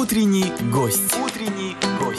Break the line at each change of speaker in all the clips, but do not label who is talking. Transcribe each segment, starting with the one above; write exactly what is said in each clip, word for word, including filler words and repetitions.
Утренний гость. Утренний гость.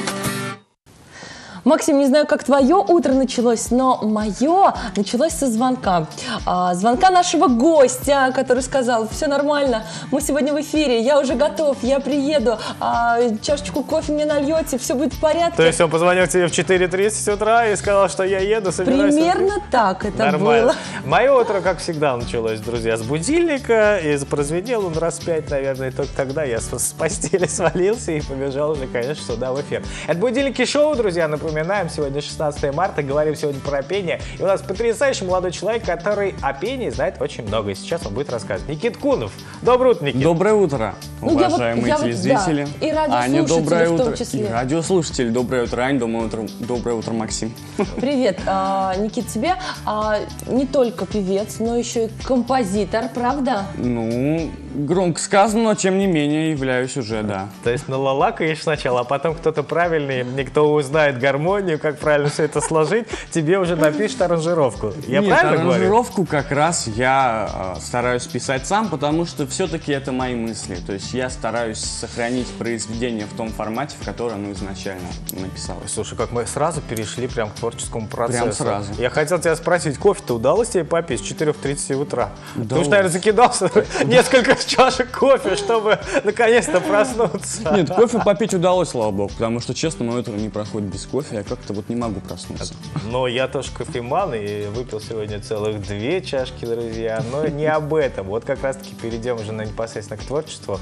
Максим, не знаю, как твое утро началось, но мое началось со звонка. А, звонка нашего гостя, который сказал: все нормально, мы сегодня в эфире, я уже готов, я приеду, а, чашечку кофе мне нальете, все будет в порядке.
То есть он позвонил тебе в четыре тридцать утра и сказал, что я еду, собираюсь?
Примерно так это
Нормально.
было.
Мое утро, как всегда, началось, друзья, с будильника, и прозвенел он раз пять, наверное, и только тогда я с, с постели свалился и побежал уже, конечно, сюда в эфир. Это будильники шоу, друзья, напоминаю. Напоминаем, сегодня шестнадцатое марта, говорим сегодня про пение. И у нас потрясающий молодой человек, который о пении знает очень много. И сейчас он будет рассказывать. Никит Кунов. Доброе утро, Никит.
Доброе утро,
ну,
уважаемые
я вот,
телезрители.
Я вот, да. И радиослушатели
Аня, доброе
в том
утро.
числе.
И радиослушатели. Доброе утро, Ань. Доброе утро, доброе утро, Максим.
Привет, а, Никит, тебе а, не только певец, но еще и композитор, правда?
Ну, громко сказано, но тем не менее являюсь уже, да.
То есть налалакаешь сначала, а потом кто-то правильный, никто узнает гармонию, как правильно все это сложить, тебе уже напишет аранжировку. Я
Нет,
правильно говорю?
аранжировку как раз я э, стараюсь писать сам, потому что все-таки это мои мысли. То есть я стараюсь сохранить произведение в том формате, в котором оно изначально написалось.
Слушай, как мы сразу перешли прям к творческому процессу.
Прям сразу.
Я хотел тебя спросить, кофе-то удалось тебе попить с четырёх тридцати утра?
Удалось.
Потому что, наверное, закидался несколько чашек кофе, чтобы наконец-то проснуться.
Нет, кофе попить удалось, слава богу, потому что, честно, мое утро не проходит без кофе, я как-то вот не могу проснуться.
Но я тоже кофеман и выпил сегодня целых две чашки, друзья, но не об этом. Вот как раз-таки перейдем уже на непосредственно к творчеству.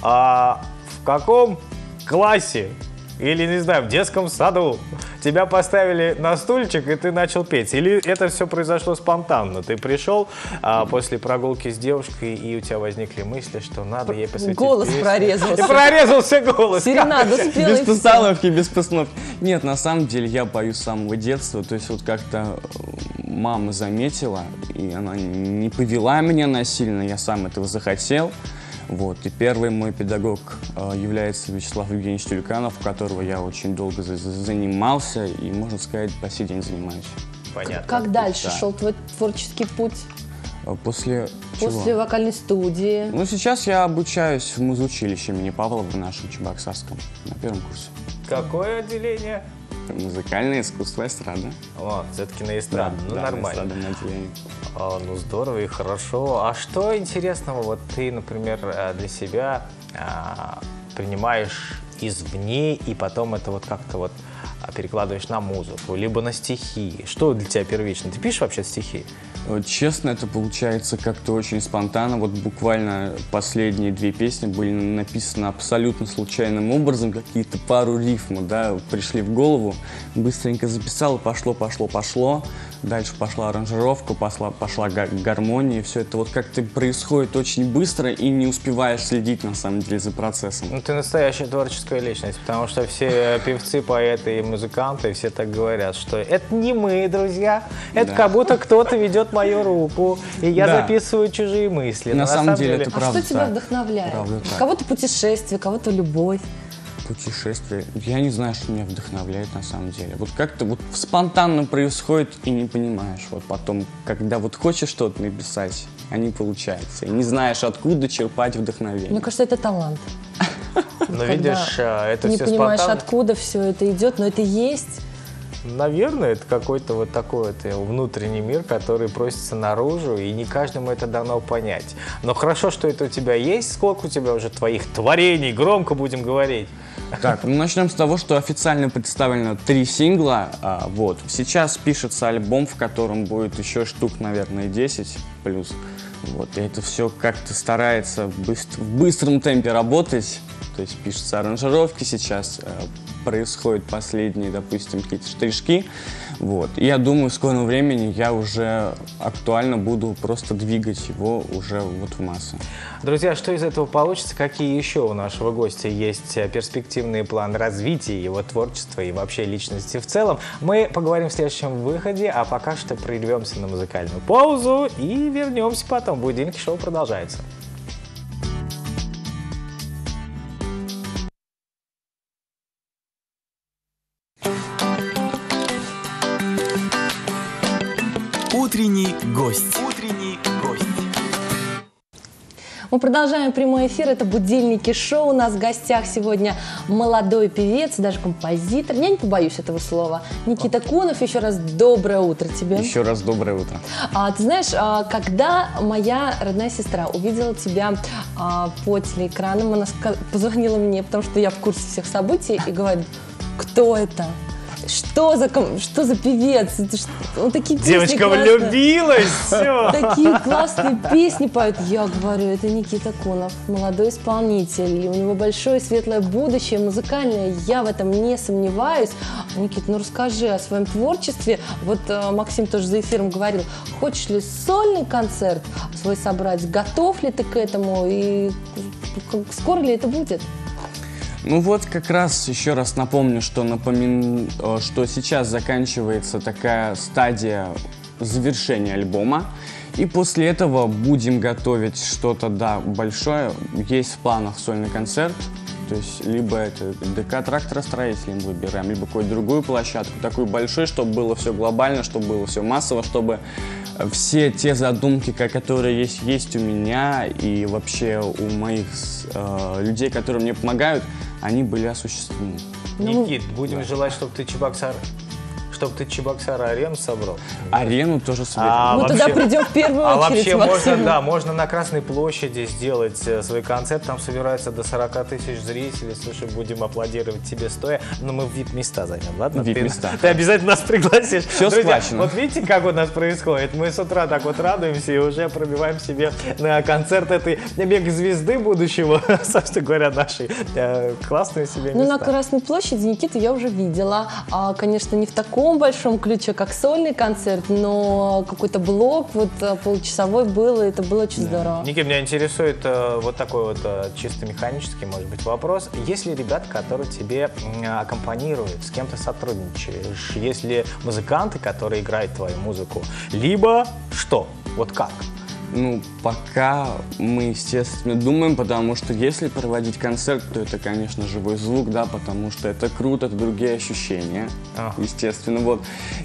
А в каком классе или, не знаю, в детском саду тебя поставили на стульчик, и ты начал петь? Или это все произошло спонтанно? Ты пришел а, после прогулки с девушкой, и у тебя возникли мысли, что надо ей посвятить
Голос
песню.
прорезался.
И прорезался голос.
Серенаду спела.
Без постановки, без постановки. Нет, на самом деле я пою с самого детства. То есть вот как-то мама заметила, и она не повела меня насильно, я сам этого захотел. Вот. И первый мой педагог э, является Вячеслав Евгеньевич Тюльканов, у которого я очень долго за занимался и, можно сказать, по сей день занимаюсь.
Понятно.
Как дальше
Да.
шел твой творческий путь?
После
После
чего?
вокальной студии.
Ну, сейчас я обучаюсь в музучилище имени Павлова в нашем Чебоксарском, на первом курсе.
Какое отделение?
Музыкальное искусство, эстрада.
О, все-таки на эстраду. Ну,
да,
нормально.
эстрадное отделение.
А, ну, здорово и хорошо. А что интересного вот ты, например, для себя а, принимаешь извне, и потом это вот как-то вот перекладываешь на музыку, либо на стихи? Что для тебя первично? Ты пишешь вообще стихи?
Вот, честно, это получается как-то очень спонтанно. Вот буквально последние две песни были написаны абсолютно случайным образом. Какие-то пару рифм, да, пришли в голову. Быстренько записал, пошло, пошло, пошло. Дальше пошла аранжировка, пошла, пошла гармония. Все это вот как-то происходит очень быстро, и не успеваешь следить, на самом деле, за процессом.
Ну, ты настоящая творческая личность, потому что все певцы, поэты и музыканты все так говорят, что это не мы, друзья, это
Да.
как будто кто-то ведет мою руку, и я
Да.
записываю чужие мысли.
На
Но
самом деле это
А
правда
что тебя
так.
вдохновляет?
Правда так.
Кого-то путешествие, кого-то любовь.
Путешествие. Я не знаю, что меня вдохновляет на самом деле. Вот как-то вот спонтанно происходит и не понимаешь. Вот потом, когда вот хочешь что-то написать, а не получается. И не знаешь, откуда черпать вдохновение.
Мне кажется, это талант.
Но
Когда
видишь, а, это
не
все
понимаешь,
спонтанно.
откуда все это идет, но это есть.
Наверное, это какой-то вот такой вот внутренний мир, который просится наружу, и не каждому это дано понять. Но хорошо, что это у тебя есть. Сколько у тебя уже твоих творений? Громко будем говорить.
Так, ну начнем с того, что официально представлено три сингла. А, вот. Сейчас пишется альбом, в котором будет еще штук, наверное, десять плюс. Вот. И это все как-то старается быстр- в быстром темпе работать. То есть пишутся аранжировки сейчас, э, происходят последние, допустим, какие-то штришки. Вот. И я думаю, в скором времени я уже актуально буду просто двигать его уже вот в массы.
Друзья, что из этого получится? Какие еще у нашего гостя есть перспективные планы развития его творчества и вообще личности в целом? Мы поговорим в следующем выходе, а пока что прервемся на музыкальную паузу и вернемся потом. Будильник шоу продолжается.
Утренний гость. Утренний гость.
Мы продолжаем прямой эфир. Это «Будильники шоу». У нас в гостях сегодня молодой певец, даже композитор. Я не побоюсь этого слова. Никита Кунов. Еще раз доброе утро тебе.
Еще раз доброе утро.
А, ты знаешь, а, когда моя родная сестра увидела тебя а, по телеэкранам, она ска- позвонила мне, потому что я в курсе всех событий, и говорит: кто это? Что за, ком- что за певец? Это ж- он такие песни
Девочка
классные.
влюбилась, все.
Такие классные песни поют. Я говорю, это Никита Кунов, молодой исполнитель. И у него большое светлое будущее музыкальное. Я в этом не сомневаюсь. Никит, ну расскажи о своем творчестве. Вот э, Максим тоже за эфиром говорил, хочешь ли сольный концерт свой собрать? Готов ли ты к этому? И к- скоро ли это будет?
Ну вот как раз еще раз напомню, что, напомин... э, что сейчас заканчивается такая стадия завершения альбома. И после этого будем готовить что-то, да, большое. Есть в планах сольный концерт. То есть либо это ДК тракторостроителей мы выбираем, либо какую-то другую площадку, такую большую, чтобы было все глобально, чтобы было все массово, чтобы все те задумки, которые есть, есть у меня и вообще у моих э, людей, которые мне помогают, они были осуществлены.
Никит, будем желать, чтобы ты Чебоксар, чтобы ты Чебоксар-арену собрал.
Арену тоже собираем.
А
Мы
вообще-
туда придем в первую
А
очередь,
вообще можно,
Максим.
да, можно на Красной площади сделать э, свой концерт, там собирается до сорока тысяч зрителей. Слушай, будем аплодировать тебе стоя, но мы в вип-места займем, ладно? Ты,
вип-места.
ты обязательно нас пригласишь.
Всё
Друзья,
схвачено.
вот видите, как у нас происходит? Мы с утра так вот радуемся и уже пробиваем себе на концерт этой мегазвезды будущего, собственно говоря, нашей. Э, классные себе
Ну, на
места.
Красной площади Никиту я уже видела. А, конечно, не в таком большом ключе, как сольный концерт, но какой-то блок вот а, получасовой был, и это было очень здорово.
Ники, меня интересует э, вот такой вот э, чисто механический, может быть, вопрос. Есть ли ребята, которые тебе м, аккомпанируют, с кем ты сотрудничаешь? Есть ли музыканты, которые играют твою музыку? Либо что? Вот как?
Ну, пока мы, естественно, думаем, потому что если проводить концерт, то это, конечно, живой звук, да, потому что это круто, это другие ощущения,
Ага.
естественно, вот.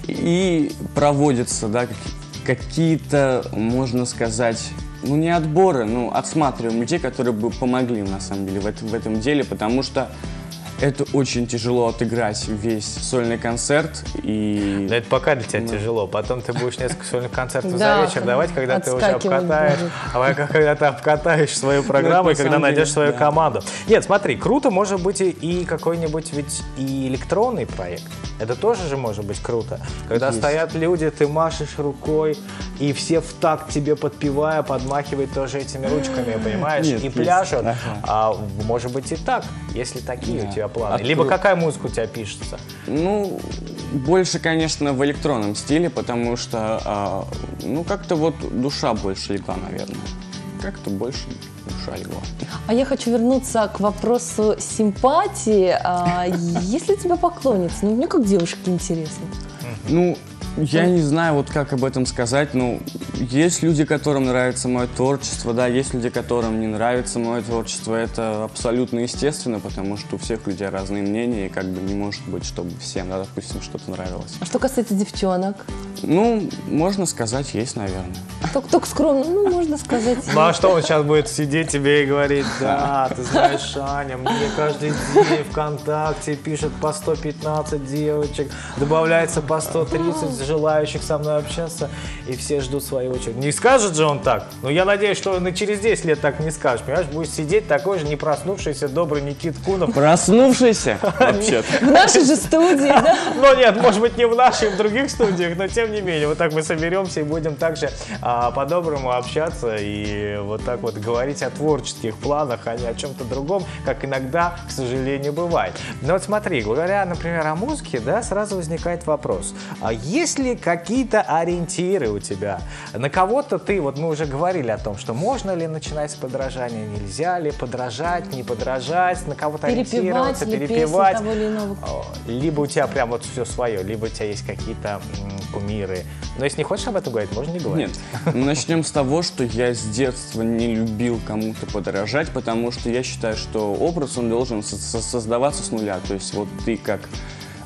И проводятся, да, какие- какие-то, можно сказать, ну, не отборы, ну, отсматриваем людей, которые бы помогли, на самом деле, в этом, в этом деле, потому что это очень тяжело отыграть весь сольный концерт, и...
Да это пока для тебя тяжело. Потом ты будешь несколько сольных концертов
Да,
за вечер давать, когда ты уже
отскакивать
обкатаешь,
будет.
а когда ты обкатаешь свою программу
на
и когда
самом
найдешь
деле,
свою
да.
команду. Нет, смотри, круто может быть и, и какой-нибудь ведь и электронный проект. Это тоже же может быть круто. Когда
Есть.
стоят люди, ты машешь рукой, и все в такт тебе подпевая, подмахивают тоже этими ручками, понимаешь,
Нет,
и
есть.
пляшут.
Ага.
А может быть и так, если такие
Да.
у тебя планы.
Откру-
Либо какая музыка у тебя пишется?
Ну, больше, конечно, в электронном стиле, потому что, а, ну, как-то вот душа больше легла, наверное. Как-то больше душа легла.
А я хочу вернуться к вопросу симпатии. А, есть ли у тебя поклонницы? Ну, мне как девушке интересно.
Ну, я не знаю, вот как об этом сказать, но есть люди, которым нравится мое творчество, да, есть люди, которым не нравится мое творчество, это абсолютно естественно, потому что у всех людей разные мнения, и как бы не может быть, чтобы всем, да, допустим, что-то нравилось.
А что касается девчонок?
Ну, можно сказать, есть, наверное.
Только, только скромно, ну, можно сказать.
Ну а что он сейчас будет сидеть тебе и говорить: да, ты знаешь, Аня, мне каждый день ВКонтакте пишет по сто пятнадцать девочек, добавляется по сто тридцать желающих со мной общаться, и все ждут свою очередь. Не скажет же он так? Ну я надеюсь, что он и через десять лет так не скажет. Понимаешь, будет сидеть такой же не проснувшийся добрый Никит Кунов.
Проснувшийся, вообще-то.
В нашей же студии, да?
Но нет, может быть, не в наших, в других студиях, но тем не менее, вот так мы соберемся и будем также а, по-доброму общаться и вот так вот говорить о творческих планах, а не о чем-то другом, как иногда, к сожалению, бывает. Но вот смотри, говоря, например, о музыке, да, сразу возникает вопрос. А есть ли какие-то ориентиры у тебя? На кого-то ты, вот мы уже говорили о том, что можно ли начинать с подражания, нельзя ли подражать, не подражать, на кого-то
Перепевать
ориентироваться,
ли
перепевать.
песни того или иного.
Либо у тебя прям вот все свое, либо у тебя есть какие-то м, кумиры. Но если не хочешь об этом говорить, можно не говорить.
Нет, начнем с того, что я с детства не любил кому-то подражать, потому что я считаю, что образ, он должен со- со- создаваться с нуля. То есть вот ты как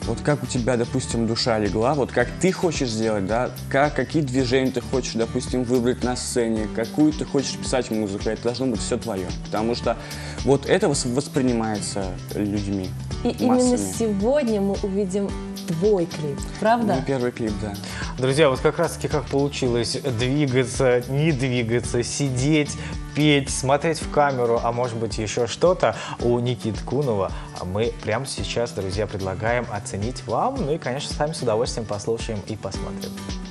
Вот как у тебя, допустим, душа легла, вот как ты хочешь сделать, да, как, какие движения ты хочешь, допустим, выбрать на сцене, какую ты хочешь писать музыку, это должно быть все твое. Потому что вот это воспринимается людьми.
И
массами.
Именно сегодня мы увидим твой клип, правда?
Мой первый клип, да.
Друзья, вот как раз-таки как получилось двигаться, не двигаться, сидеть, петь, смотреть в камеру, а может быть еще что-то у Никиты Кунова. Мы прямо сейчас, друзья, предлагаем оценить вам, ну и, конечно, сами с удовольствием послушаем и посмотрим.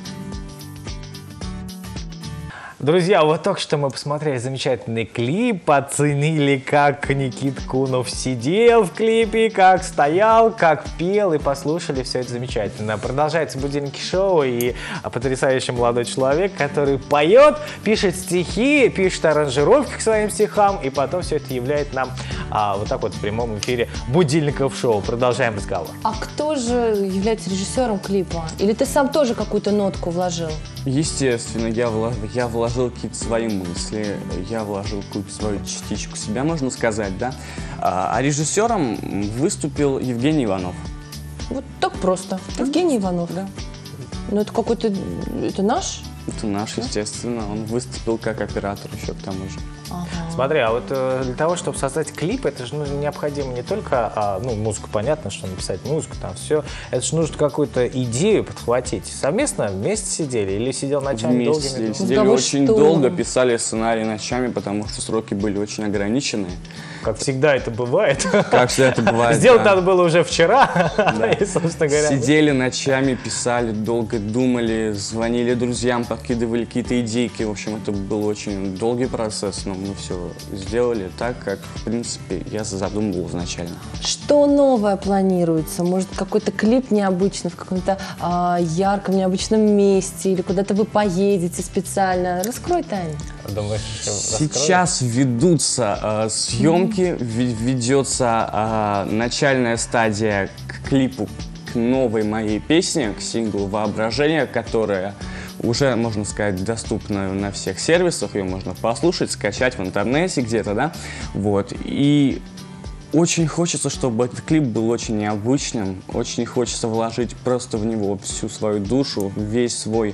Друзья, вот только что мы посмотрели замечательный клип, оценили, как Никита Кунов сидел в клипе, как стоял, как пел, и послушали все это замечательно. Продолжается «Будильники шоу» и потрясающий молодой человек, который поет, пишет стихи, пишет аранжировки к своим стихам, и потом все это являет нам а, вот так вот в прямом эфире «Будильников шоу». Продолжаем разговор.
А кто же является режиссером клипа? Или ты сам тоже какую-то нотку вложил?
Естественно, я, влож... я вложил какие-то свои мысли, я вложил какую-то свою частичку себя, можно сказать, да. А, а режиссером выступил Евгений Иванов.
Вот так просто. Евгений Иванов, да. Ну это какой-то, это наш?
Это наш, естественно. Он выступил как оператор еще к тому же.
Ага.
Смотри, а вот э, для того, чтобы создать клип, это же ну, необходимо не только, а, ну, музыку, понятно, что написать музыку, там все, это же нужно какую-то идею подхватить. Совместно вместе сидели или сидел ночами
Вместе
долгими?
сидели, сидели
Да вы
очень
что?
долго, писали сценарий ночами, потому что сроки были очень ограниченные.
Как всегда это бывает.
Как всегда это бывает.
Сделать
да.
надо было уже вчера, и, собственно говоря.
Сидели ночами, писали, долго думали, звонили друзьям, подкидывали какие-то идейки. В общем, это был очень долгий процесс, но мы все сделали так, как, в принципе, я задумывал изначально.
Что новое планируется? Может, какой-то клип необычный, в каком-то а, ярком, необычном месте, или куда-то вы поедете специально? Раскрой, Таня.
Думаешь, раскроешь?
Сейчас ведутся э, съемки, ве- ведется э, начальная стадия к клипу, к новой моей песне, к синглу «Воображение», которая уже, можно сказать, доступна на всех сервисах, ее можно послушать, скачать в интернете где-то, да, вот, и очень хочется, чтобы этот клип был очень необычным, очень хочется вложить просто в него всю свою душу, весь свой,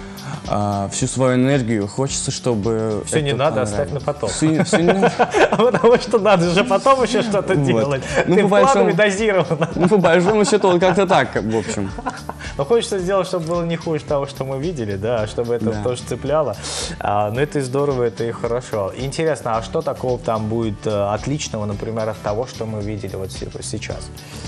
а, всю свою энергию, хочется, чтобы
Все не
это
надо, оставь
понравилось.
на потом.
Все, все не надо.
Потому что надо же потом еще что-то
Вот.
делать.
Ну,
Ты
по
вкладывай
большому-
дозированно.
Ну, по большому счету, вот как-то так, в общем.
Но хочется сделать, чтобы было не хуже того, что мы видели, да, чтобы это
Да.
тоже цепляло. А, но это и здорово, это и хорошо. Интересно, а что такого там будет э, отличного, например, от того, что мы видели вот се- сейчас?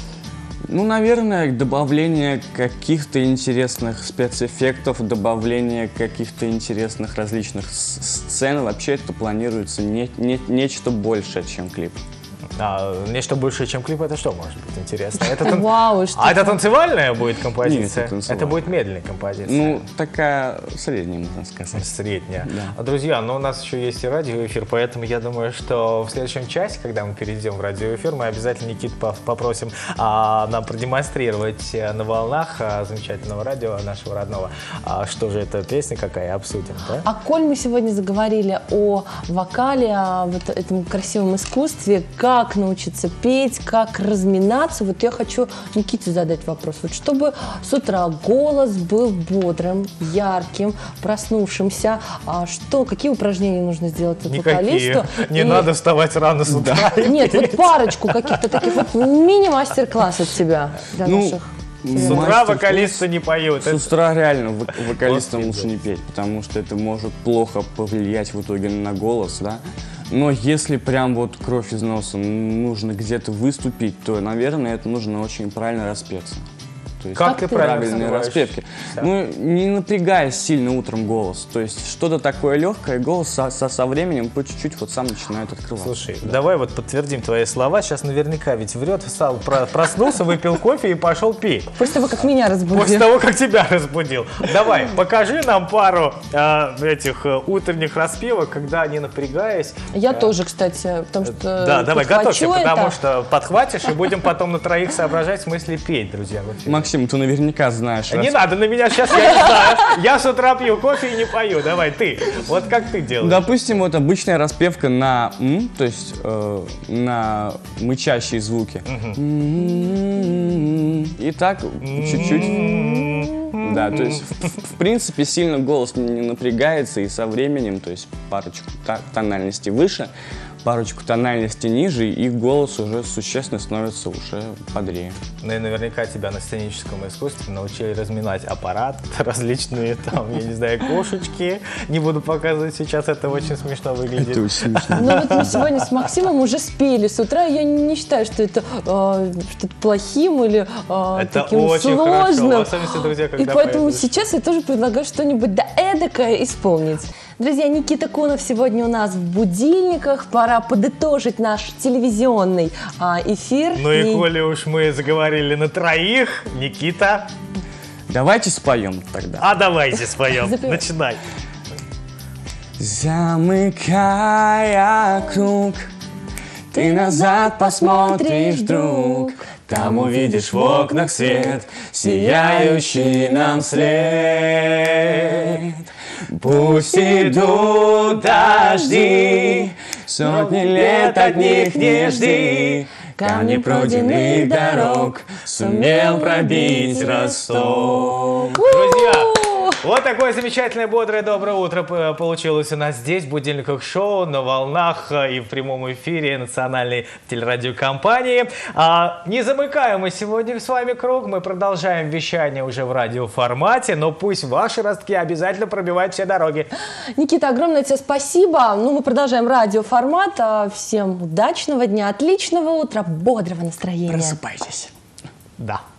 Ну, наверное, добавление каких-то интересных спецэффектов, добавление каких-то интересных различных с- сцен. Вообще это планируется не, не- нечто большее, чем клип.
А, нечто большее, чем клип, это что может быть интересно? Это тан-
Вау, что
А это танцевальная будет композиция?
Нет, это танцевальная.
Это будет медленная композиция?
Ну, такая средняя, можно сказать.
Средняя.
Да.
А, Друзья, но у нас еще есть и радиоэфир, поэтому я думаю, что в следующем часе, когда мы перейдем в радиоэфир, мы обязательно Никиту по- попросим а, нам продемонстрировать э, на волнах а, замечательного радио нашего родного, а, что же это песня какая, обсудим, да?
А коль мы сегодня заговорили о вокале, о вот этом красивом искусстве, как научиться петь, как разминаться, вот я хочу Никите задать вопрос. Вот чтобы с утра голос был бодрым, ярким, проснувшимся, а что, какие упражнения нужно сделать от
Никакие.
вокалисту?
Не
И-
надо вставать рано с утра.
Нет, вот парочку каких-то таких, вот мини-мастер-класс от тебя для
Ну,
наших.
С утра
Мастер-класс.
вокалисты не поют.
С
Это-
утра реально вок- вокалистам
Господи.
лучше не петь, потому что это может плохо повлиять в итоге на голос, да. Но если прям вот кровь из носа нужно где-то выступить, то, наверное, это нужно очень правильно распеться. То есть
Как ты правильно
правильные
называешь?
распевки.
Да.
Ну, не напрягая сильно утром голос. То есть что-то такое легкое, голос со, со- со временем по чуть-чуть вот сам начинает открываться.
Слушай, давай вот подтвердим твои слова. Сейчас наверняка ведь врет, встал, про- проснулся, выпил кофе и пошел пить.
После того, как меня
После
разбудили.
того, как тебя разбудил. Давай, покажи нам пару э, этих э, утренних распевок, когда не напрягаясь.
Я тоже, кстати, потому что
Да, давай,
подхвачу
готовься, потому
это.
что подхватишь и будем потом на троих соображать в смысле петь, друзья. в эфире.
Максим допустим, ты наверняка знаешь...
Не
рас-
надо на меня сейчас, я не знаю. Я с утра пью кофе и не пою. Давай, ты. Вот как ты делаешь?
Допустим, вот обычная распевка на «м», то есть э, на мычащие звуки. М-м-м. И так чуть-чуть. Да, то есть, в, в принципе, сильно голос не напрягается, и со временем, то есть парочку та- тональностей выше, парочку тональностей ниже, и голос уже существенно становится уже бодрее.
Ну и наверняка тебя на сценическом искусстве научили разминать аппарат, различные там, я не знаю, кошечки. Не буду показывать сейчас, это очень смешно выглядит.
Это очень смешно.
Ну вот мы сегодня с Максимом уже спели с утра, я не считаю, что это э, что-то плохим или э,
Это
таким
очень хорошо,
сложным.
особенно, друзья,
И
когда
поэтому
поедешь.
сейчас я тоже предлагаю что-нибудь да эдакое исполнить. Друзья, Никита Конов сегодня у нас в будильниках. Пора подытожить наш телевизионный а, эфир.
Ну и коли уж мы заговорили на троих, Никита,
Давайте споем тогда.
а давайте споем.
Запевай.
Начинай.
Замыкая круг, ты назад посмотришь, друг. Там увидишь в окнах свет, сияющий нам след. Пусть идут дожди, сотни лет от них не жди. Камни пройденных дорог сумел пробить Ростов.
Друзья, вот такое замечательное, бодрое, доброе утро п- получилось у нас здесь, в будильниках шоу, на волнах э, и в прямом эфире национальной телерадиокомпании. А, не замыкаем мы сегодня с вами круг, мы продолжаем вещание уже в радиоформате, но пусть ваши ростки обязательно пробивают все дороги.
Никита, огромное тебе спасибо. Ну, мы продолжаем радиоформат. А, Всем удачного дня, отличного утра, бодрого настроения.
Просыпайтесь.
Да.